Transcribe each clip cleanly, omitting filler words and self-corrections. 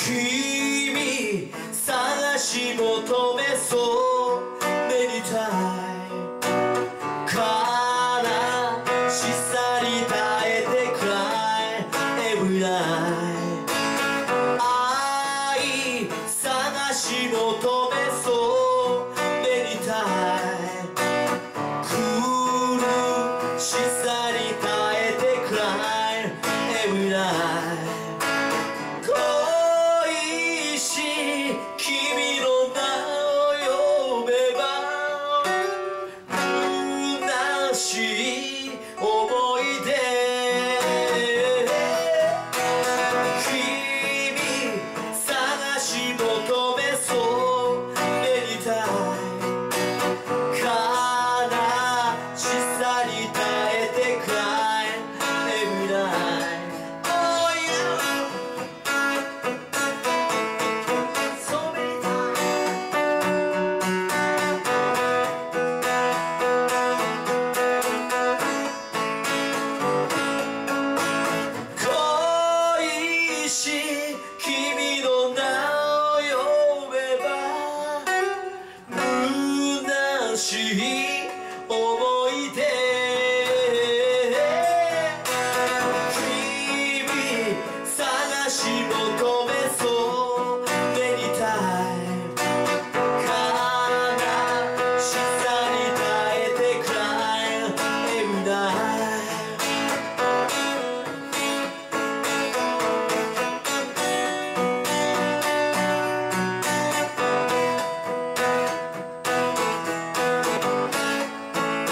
君探し求めそう目にたいからしさに耐えて cry every night 愛探し求めそう目にたい苦しさに耐えて cry every night君の名を呼べば虚しい思い出君探し求めそう目にたい悲しさに耐えて cry every night oh yeah君の名を呼べば虚しい思い出君探し求めそう目にたい悲しさに耐えて cry every night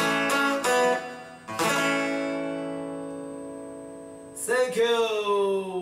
Thank you.